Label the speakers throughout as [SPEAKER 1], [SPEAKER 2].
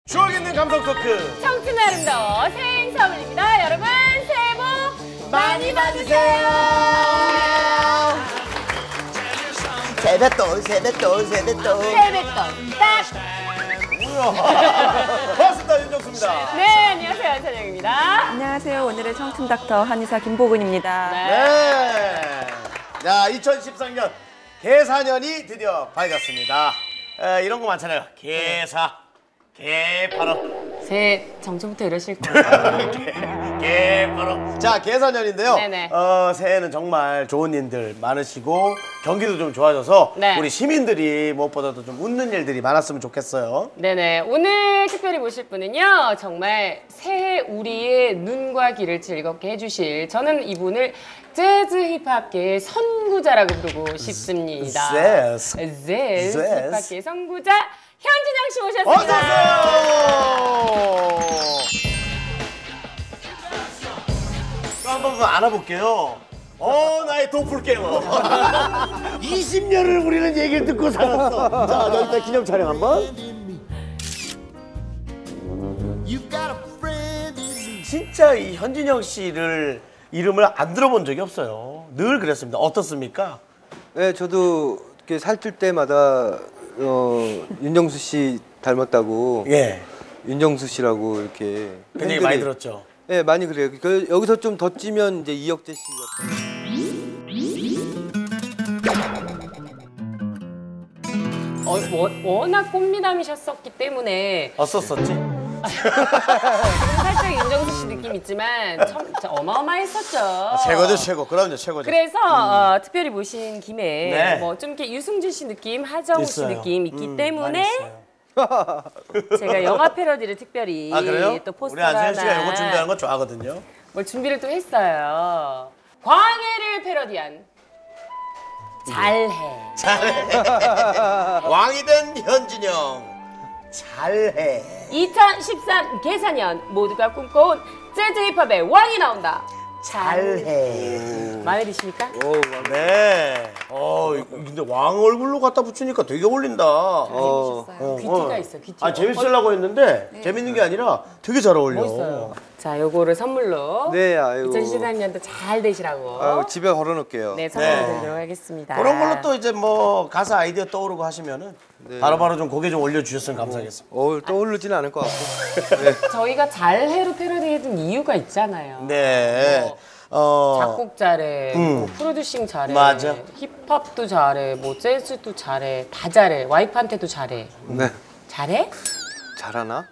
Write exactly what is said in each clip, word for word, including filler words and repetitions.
[SPEAKER 1] 추억 있는 감성 토크
[SPEAKER 2] 청춘 아름다워 새해 선물입니다. 여러분 새해 복 많이 받으세요.
[SPEAKER 3] 세뱃돈 세뱃돈 세뱃돈
[SPEAKER 2] 세뱃돈 딱.
[SPEAKER 1] 뭐야 반갑습니다. 윤정수입니다.
[SPEAKER 2] 네, 안녕하세요. 한찬영입니다.
[SPEAKER 4] 안녕하세요. 오늘의 청춘 닥터 한의사 김보근입니다.
[SPEAKER 2] 네.
[SPEAKER 1] 네. 자, 이천십삼 년 개사년이 드디어 밝았습니다. 에, 이런 거 많잖아요. 개사, 개파로.
[SPEAKER 2] 새해 정초부터 이러실 거예요.
[SPEAKER 1] 개파로. 자, 개사년인데요.
[SPEAKER 2] 네네.
[SPEAKER 1] 어, 새해는 정말 좋은 일들 많으시고 경기도 좀 좋아져서
[SPEAKER 2] 네.
[SPEAKER 1] 우리 시민들이 무엇보다도 좀 웃는 일들이 많았으면 좋겠어요.
[SPEAKER 2] 네네. 오늘 특별히 모실 분은요. 정말 새해 우리의 눈과 귀를 즐겁게 해주실, 저는 이분을 재즈 힙합계의 선구자라고 부르고 싶습니다.
[SPEAKER 1] 재즈.
[SPEAKER 2] 재즈
[SPEAKER 1] 재즈.
[SPEAKER 2] 힙합계의 선구자 현진영 씨 모셨습니다.
[SPEAKER 1] 어서오세요. 또 한 번 안아볼게요. 어, 나의 도플갱어. 이십 년을 우리는 얘기를 듣고 살았어. 자, 여기다 기념 촬영 한번. 진짜 이 현진영 씨를 이름을 안 들어본 적이 없어요. 늘 그랬습니다. 어떻습니까?
[SPEAKER 5] 네, 저도 이렇게 살찔 때마다 어, 윤정수 씨 닮았다고.
[SPEAKER 1] 예.
[SPEAKER 5] 윤정수 씨라고 이렇게.
[SPEAKER 1] 굉장히
[SPEAKER 5] 팬들이-
[SPEAKER 1] 많이 들었죠.
[SPEAKER 5] 네, 많이 그래요. 그, 여기서 좀 더 찌면 이제 이혁재 씨 같은.
[SPEAKER 2] 어, 워, 워낙 꽃미남이셨었기 때문에
[SPEAKER 1] 어썼었지?
[SPEAKER 2] 살짝 윤정수 씨 느낌 있지만 참, 진짜 어마어마했었죠.
[SPEAKER 1] 아, 최고죠, 최고. 그럼요, 최고죠.
[SPEAKER 2] 그래서 어, 특별히 모신 김에
[SPEAKER 1] 네.
[SPEAKER 2] 뭐 좀 이렇게 유승준 씨 느낌, 하정우 씨
[SPEAKER 1] 있어요.
[SPEAKER 2] 느낌 있기
[SPEAKER 1] 음,
[SPEAKER 2] 때문에
[SPEAKER 1] 많이 있어요.
[SPEAKER 2] 제가 영화 패러디를 특별히
[SPEAKER 1] 아, 그래요?
[SPEAKER 2] 또
[SPEAKER 1] 우리
[SPEAKER 2] 포스터를
[SPEAKER 1] 안세현 씨가
[SPEAKER 2] 하나
[SPEAKER 1] 이거 준비하는 거 좋아하거든요.
[SPEAKER 2] 뭘 준비를 또 했어요. 광해를 패러디한 잘해.
[SPEAKER 1] 잘해. 왕이 된 현진영. 잘해.
[SPEAKER 2] 이천십삼 개사년 모두가 꿈꿔온 재즈 힙합의 왕이 나온다.
[SPEAKER 1] 잘해.
[SPEAKER 2] 마음에 드십니까?
[SPEAKER 5] 오,
[SPEAKER 1] 네. 어, 근데 왕 얼굴로 갖다 붙이니까 되게 어울린다. 어, 어,
[SPEAKER 2] 귀티가 있어, 귀티가.
[SPEAKER 1] 아, 재밌으려고 했는데 재밌는 게 아니라 되게 잘 어울려.
[SPEAKER 2] 멋있어요. 자, 요거를 선물로
[SPEAKER 5] 네, 아유.
[SPEAKER 2] 이천십삼 년도 잘 되시라고
[SPEAKER 5] 아유, 집에 걸어놓을게요.
[SPEAKER 2] 네, 선물
[SPEAKER 1] 네.
[SPEAKER 2] 드리도록 하겠습니다.
[SPEAKER 1] 그런 걸로 또 이제 뭐 가사 아이디어 떠오르고 하시면은 바로바로 좀 고개 좀 올려주셨으면 감사하겠습니다.
[SPEAKER 5] 어, 떠오르지는 않을 것 같고. 네.
[SPEAKER 2] 저희가 잘해로 패러디해둔 이유가 있잖아요.
[SPEAKER 1] 네. 어.
[SPEAKER 2] 작곡 잘해,
[SPEAKER 1] 음.
[SPEAKER 2] 뭐 프로듀싱 잘해,
[SPEAKER 1] 맞아.
[SPEAKER 2] 힙합도 잘해, 뭐 재즈도 잘해, 다 잘해. 와이프한테도 잘해.
[SPEAKER 5] 네.
[SPEAKER 2] 잘해?
[SPEAKER 5] 잘하나?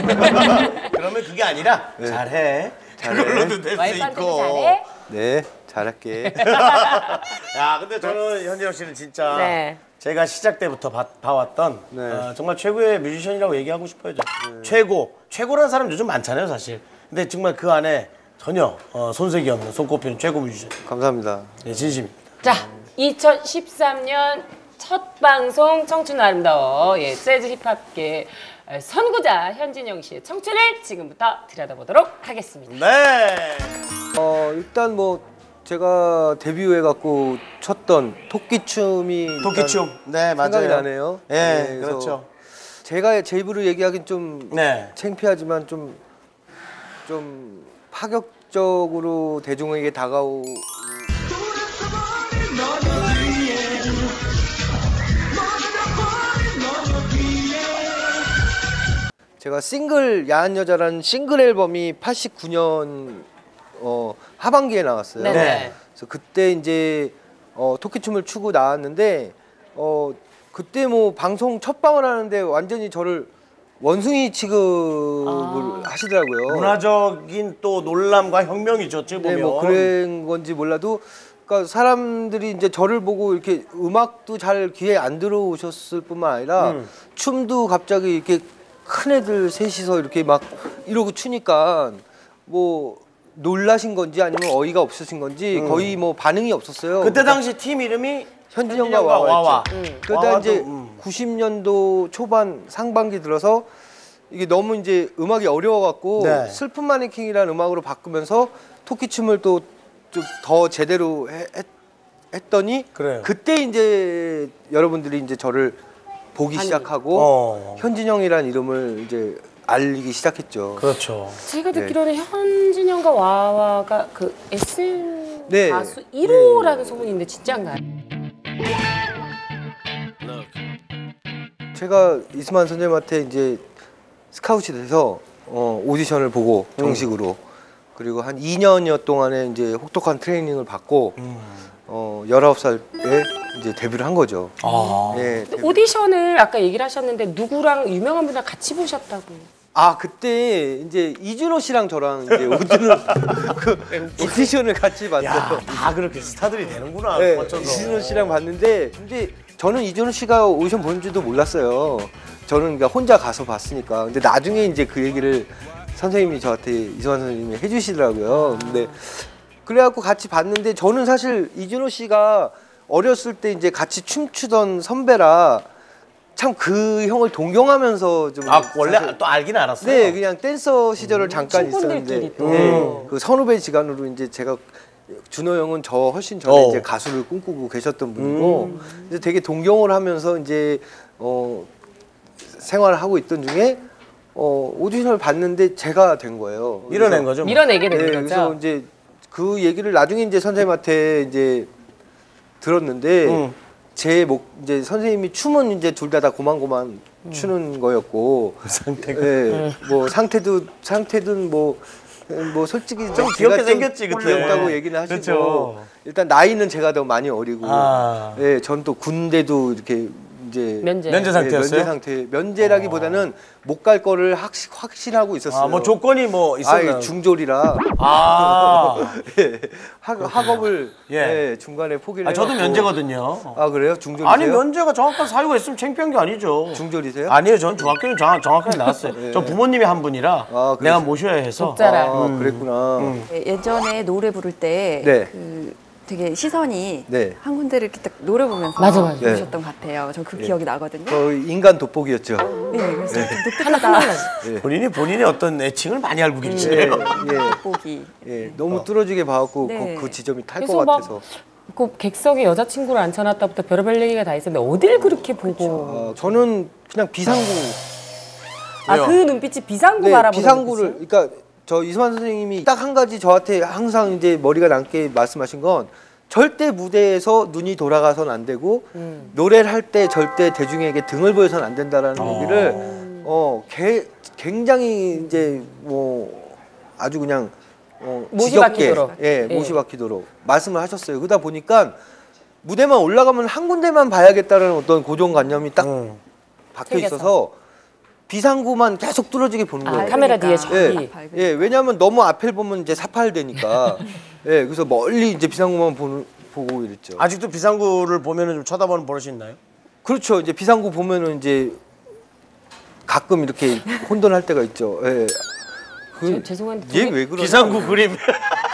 [SPEAKER 1] 그러면 그게 아니라 잘해. 그걸로도 될 수
[SPEAKER 2] 와이프한테도
[SPEAKER 1] 있고.
[SPEAKER 2] 잘해?
[SPEAKER 5] 네, 잘할게.
[SPEAKER 1] 야, 근데 저는 현진영 씨는 진짜
[SPEAKER 2] 네.
[SPEAKER 1] 제가 시작 때부터 봐, 봐왔던
[SPEAKER 5] 네.
[SPEAKER 1] 어, 정말 최고의 뮤지션이라고 얘기하고 싶어요. 저. 최고. 최고라는 사람 요즘 많잖아요, 사실. 근데 정말 그 안에 전혀 어, 손색이 없는 손꼽히는 최고 뮤지션.
[SPEAKER 5] 감사합니다.
[SPEAKER 1] 네, 진심입니다.
[SPEAKER 2] 자, 이천십삼 년 첫 방송 청춘 아름다워, 예, 재즈 힙합계 선구자 현진영 씨의 청춘을 지금부터 들여다보도록 하겠습니다.
[SPEAKER 1] 네.
[SPEAKER 5] 어, 일단 뭐 제가 데뷔해 갖고 췄던 토끼춤이
[SPEAKER 1] 도끼춤. 네, 맞아요.
[SPEAKER 5] 생각이 나네요.
[SPEAKER 1] 네,
[SPEAKER 5] 그래서
[SPEAKER 1] 그렇죠.
[SPEAKER 5] 제가 제 입으로 얘기하긴 좀
[SPEAKER 1] 네.
[SPEAKER 5] 창피하지만 좀 좀 파격적으로 대중에게 다가오. 제가 싱글 야한 여자라는 싱글 앨범이 팔십구 년 어, 하반기에 나왔어요.
[SPEAKER 2] 네네.
[SPEAKER 1] 네.
[SPEAKER 5] 그래서 그때 이제 어, 토끼춤을 추고 나왔는데 어, 그때 뭐 방송 첫 방을 하는데 완전히 저를 원숭이 취급을
[SPEAKER 2] 아.
[SPEAKER 5] 하시더라고요.
[SPEAKER 1] 문화적인 또 논란과 혁명이죠, 어찌 보면.
[SPEAKER 5] 네, 뭐 그런 건지 몰라도 그러니까 사람들이 이제 저를 보고 이렇게 음악도 잘 귀에 안 들어오셨을 뿐만 아니라
[SPEAKER 1] 음.
[SPEAKER 5] 춤도 갑자기 이렇게 큰 애들 셋이서 이렇게 막 이러고 추니까 뭐 놀라신 건지 아니면 어이가 없으신 건지
[SPEAKER 1] 음.
[SPEAKER 5] 거의 뭐 반응이 없었어요.
[SPEAKER 1] 그때 당시 팀 이름이
[SPEAKER 5] 현진영과
[SPEAKER 1] 현진영과
[SPEAKER 5] 와와였죠.
[SPEAKER 1] 와와.
[SPEAKER 2] 음.
[SPEAKER 5] 그러다
[SPEAKER 1] 와와도,
[SPEAKER 5] 이제
[SPEAKER 1] 음.
[SPEAKER 5] 구십 년도 초반 상반기 들어서 이게 너무 이제 음악이 어려워갖고
[SPEAKER 1] 네.
[SPEAKER 5] 슬픈 마네킹이라는 음악으로 바꾸면서 토끼춤을 또 좀 더 제대로 해, 했, 했더니
[SPEAKER 1] 그래요.
[SPEAKER 5] 그때 이제 여러분들이 이제 저를 보기
[SPEAKER 2] 아니.
[SPEAKER 5] 시작하고
[SPEAKER 1] 어.
[SPEAKER 5] 현진영이라는 이름을 이제 알리기 시작했죠.
[SPEAKER 3] 그렇죠.
[SPEAKER 2] 제가 듣기로는 현진영과 와와가 그 에스엠
[SPEAKER 5] 네.
[SPEAKER 2] 가수 일 호라는 소문이 있는데 진짜인가요?
[SPEAKER 5] 제가 이수만 선생님한테 이제 스카웃이 돼서 어, 오디션을 보고 정식으로 그리고 한 이 년여 동안에 이제 혹독한 트레이닝을 받고 어, 열아홉 살에 이제 데뷔를 한 거죠.
[SPEAKER 3] 아.
[SPEAKER 5] 네, 데뷔.
[SPEAKER 2] 오디션을 아까 얘기를 하셨는데 누구랑 유명한 분이랑 같이 보셨다고.
[SPEAKER 5] 아 그때 이제 이준호 씨랑 저랑 이제 오디션을 그 오디션을 같이 봤어요.
[SPEAKER 1] 야, 다 그렇게 스타들이 되는구나.
[SPEAKER 5] 네,
[SPEAKER 1] 어쩌서.
[SPEAKER 5] 이준호 씨랑 봤는데 근데 저는 이준호 씨가 오디션 보는 줄도 몰랐어요. 저는 그러니까 혼자 가서 봤으니까. 근데 나중에 이제 그 얘기를 선생님이 저한테 이수만 선생님이 해주시더라고요. 근데 그래갖고 같이 봤는데 저는 사실 이준호 씨가 어렸을 때 이제 같이 춤추던 선배라 참 그 형을 동경하면서 좀
[SPEAKER 1] 아, 원래
[SPEAKER 5] 사실-
[SPEAKER 1] 또 알긴 알았어요.
[SPEAKER 5] 네, 그냥 댄서 시절을 잠깐
[SPEAKER 2] 친구들끼리
[SPEAKER 5] 있었는데
[SPEAKER 2] 또.
[SPEAKER 5] 네, 그 선후배 지간으로 이제 제가 준호 형은 저 훨씬 전에
[SPEAKER 1] 어.
[SPEAKER 5] 이제 가수를 꿈꾸고 계셨던 분이고 이제 되게 동경을 하면서 이제 어 생활을 하고 있던 중에 어 오디션을 봤는데 제가 된 거예요.
[SPEAKER 1] 밀어낸 거죠. 뭐.
[SPEAKER 2] 밀어내게
[SPEAKER 5] 네,
[SPEAKER 2] 되는
[SPEAKER 5] 그래서
[SPEAKER 2] 거죠.
[SPEAKER 5] 이제 그 얘기를 나중에 이제 선생님한테 이제 들었는데
[SPEAKER 1] 음.
[SPEAKER 5] 제 목 이제 선생님이 춤은 이제 둘 다 다 고만고만 추는 거였고
[SPEAKER 1] 상태가.
[SPEAKER 5] 예, 뭐 상태도 상태든 뭐 뭐 솔직히
[SPEAKER 1] 좀
[SPEAKER 5] 제가
[SPEAKER 1] 귀엽게 생겼지, 그때.
[SPEAKER 5] 귀엽다고 얘기는 하시고
[SPEAKER 1] 그렇죠.
[SPEAKER 5] 일단 나이는 제가 더 많이 어리고
[SPEAKER 1] 아.
[SPEAKER 5] 예, 전 또 군대도 이렇게 이제
[SPEAKER 2] 면제.
[SPEAKER 1] 면제 상태였어요?
[SPEAKER 5] 면제 상태 면제라기보다는 못 갈 거를 확, 확신하고 있었어요.
[SPEAKER 1] 아, 뭐 조건이 뭐 있었나요?
[SPEAKER 5] 아이, 중졸이라
[SPEAKER 1] 아.
[SPEAKER 5] 예, 학, 학업을
[SPEAKER 1] 예.
[SPEAKER 5] 예, 중간에 포기를
[SPEAKER 1] 아, 저도
[SPEAKER 5] 해갖고.
[SPEAKER 1] 면제거든요.
[SPEAKER 5] 아 그래요? 중졸이세요?
[SPEAKER 1] 아니, 면제가 정확한 사유가 있으면 창피한 게 아니죠.
[SPEAKER 5] 중졸이세요?
[SPEAKER 1] 아니에요. 전 중학교는 정확, 정확하게 나왔어요.
[SPEAKER 5] 예.
[SPEAKER 1] 저 부모님이 한 분이라
[SPEAKER 5] 아,
[SPEAKER 1] 내가
[SPEAKER 5] 그래서-
[SPEAKER 1] 모셔야 해서.
[SPEAKER 2] 독자라.
[SPEAKER 5] 아, 그랬구나.
[SPEAKER 1] 음.
[SPEAKER 4] 예, 예전에 노래 부를 때
[SPEAKER 5] 네.
[SPEAKER 4] 그 되게 시선이
[SPEAKER 5] 네.
[SPEAKER 4] 한 군데를 이렇게 딱 노래 보면서
[SPEAKER 2] 맞아, 맞아.
[SPEAKER 4] 보셨던 것 같아요. 전 그 기억이 나거든요.
[SPEAKER 5] 저 인간 돋보기였죠.
[SPEAKER 4] 네, 그래서 좀
[SPEAKER 2] 하나
[SPEAKER 4] 독특하다.
[SPEAKER 2] 하나.
[SPEAKER 5] 예.
[SPEAKER 1] 본인이 본인의 어떤 애칭을 많이 알고
[SPEAKER 5] 예,
[SPEAKER 1] 계시네요.
[SPEAKER 5] 예,
[SPEAKER 4] 보기.
[SPEAKER 5] 예, 너무 뚫어지게 봐갖고
[SPEAKER 4] 네.
[SPEAKER 5] 그, 그 지점이 탈
[SPEAKER 2] 그래서
[SPEAKER 5] 것
[SPEAKER 2] 막
[SPEAKER 5] 같아서.
[SPEAKER 2] 그 객석에 여자친구를 앉혀놨다부터 별의별 얘기가 다 있었는데 어딜 그렇게 보고.
[SPEAKER 5] 어, 저는 그냥 비상구,
[SPEAKER 2] 아,
[SPEAKER 1] 왜요?
[SPEAKER 2] 그 눈빛이 비상구
[SPEAKER 5] 네,
[SPEAKER 2] 바라보는
[SPEAKER 5] 비상구를,
[SPEAKER 2] 눈빛이요?
[SPEAKER 5] 그러니까 저 이수만 선생님이 딱 한 가지 저한테 항상 이제 머리가 남게 말씀하신 건 절대 무대에서 눈이 돌아가선 안 되고
[SPEAKER 2] 음.
[SPEAKER 5] 노래를 할 때 절대 대중에게 등을 보여서는 안 된다라는 얘기를 어 개, 굉장히 이제 뭐 아주 그냥 어,
[SPEAKER 2] 못이
[SPEAKER 5] 지겹게
[SPEAKER 2] 박히도록.
[SPEAKER 5] 예,
[SPEAKER 2] 예.
[SPEAKER 5] 못이 박히도록 말씀을 하셨어요. 그러다 보니까 무대만 올라가면 한 군데만 봐야겠다는 어떤 고정관념이 딱
[SPEAKER 1] 음.
[SPEAKER 5] 박혀
[SPEAKER 2] 생겨서.
[SPEAKER 5] 있어서 비상구만 계속 뚫어지게 보는
[SPEAKER 2] 아,
[SPEAKER 5] 거예요.
[SPEAKER 2] 카메라 뒤에
[SPEAKER 4] 그러니까.
[SPEAKER 2] 저기.
[SPEAKER 4] 밝으니까.
[SPEAKER 5] 예, 왜냐하면 너무 앞을 보면 이제 사팔되니까. 예, 그래서 멀리 이제 비상구만 보는, 보고 이랬죠.
[SPEAKER 1] 아직도 비상구를 보면은 좀 쳐다보는 버릇이 있나요?
[SPEAKER 5] 그렇죠. 이제 비상구 보면은 이제 가끔 이렇게 혼돈할 때가 있죠. 예.
[SPEAKER 2] 저- 죄송한데
[SPEAKER 5] 얘
[SPEAKER 2] 동네-
[SPEAKER 5] 왜 그러냐?
[SPEAKER 1] 비상구 그림.